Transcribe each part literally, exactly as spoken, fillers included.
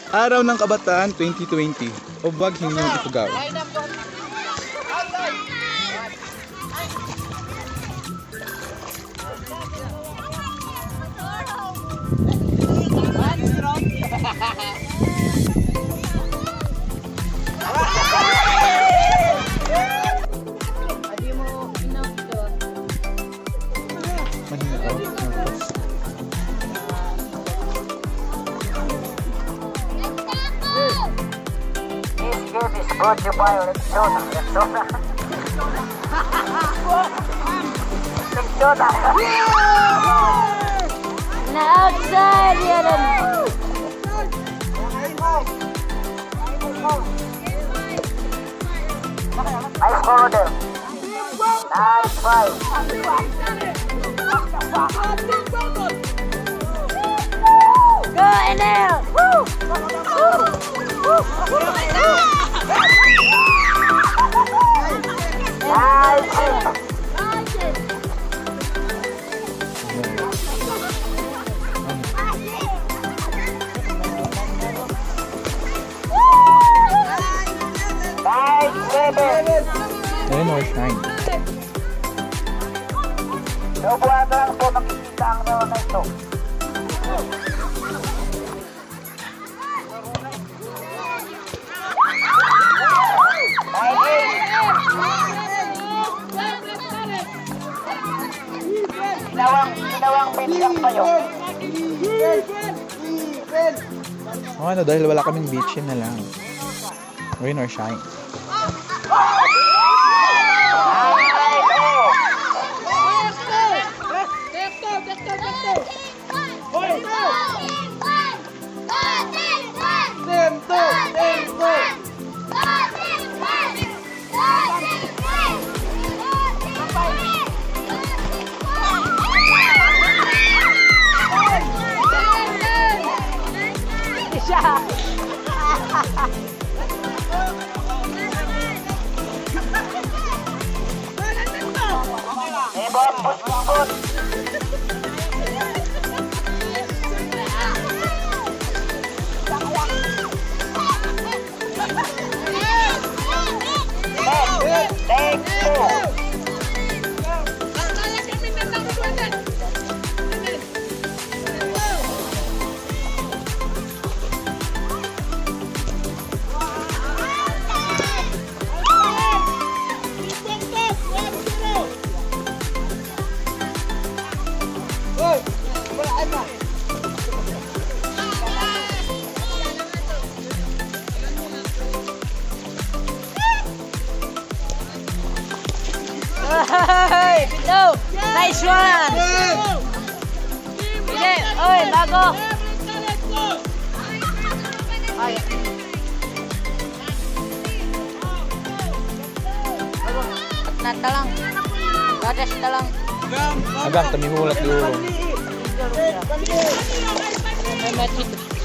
Araw ng Kabataan twenty twenty. Ubag hinyong ipugaw. Brought to you by Rexona. Rexona. Rexona. Na outside yan. Nice border. Nice fight. Go Enel. Woo! Rain or shine? Naubuhan na lang po makikita ang raw na ito. Ginawang, ginawang beach pa yun. O ano, dahil wala kaming beach, yun na lang. Rain or shine? Hey, no, nice one. Sige, oy, bago. Ay. Nata lang. Gadas ta lang. Agak, tamihulat dulu. May match.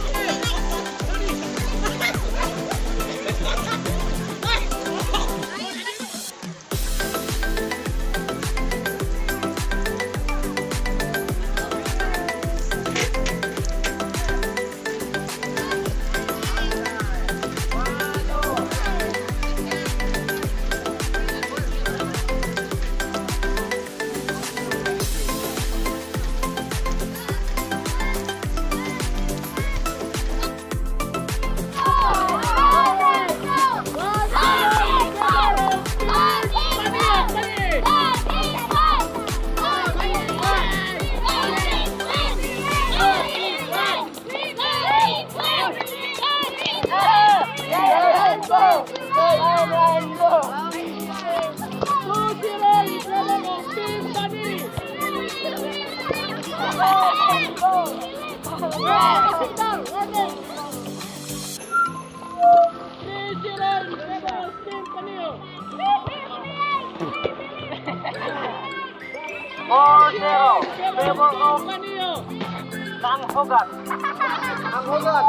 four zero. Favor of Sang Hugat. Sang Hugat.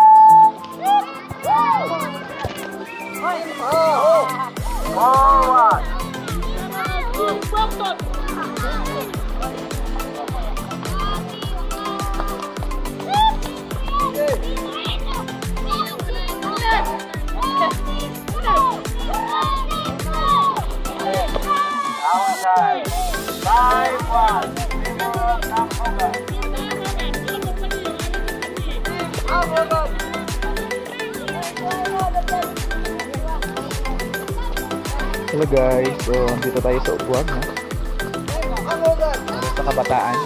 Forward. Hello guys, so dito tayo sa upuan, no? Para sa kabataan.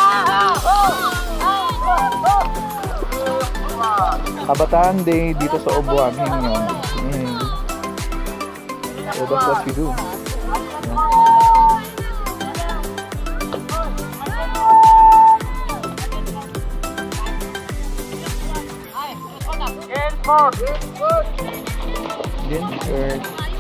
Kabataan Day dito sa upuan, yun yun. Mm. So that's what we do. Din shirt.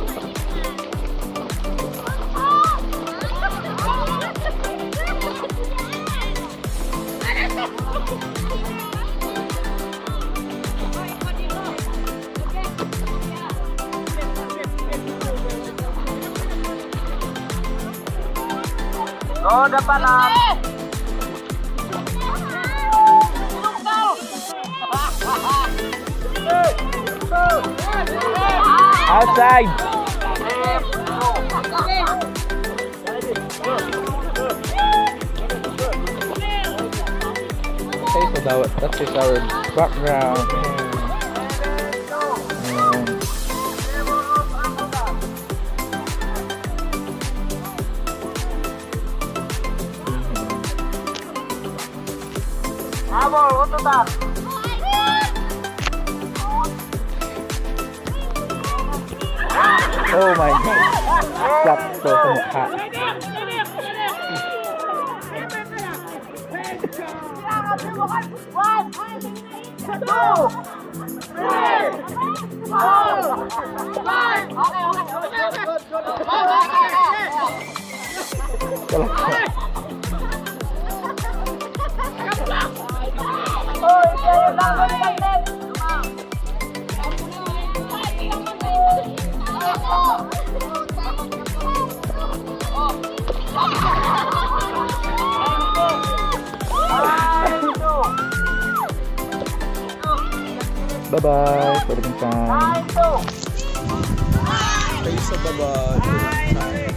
Oh, dapat lang. Outside! Okay, so that, that is our background. Ayan. Abol, ututan. Oh my God! Sakto sa mukha. Bye-bye. For the meantime. Tayo sa baba.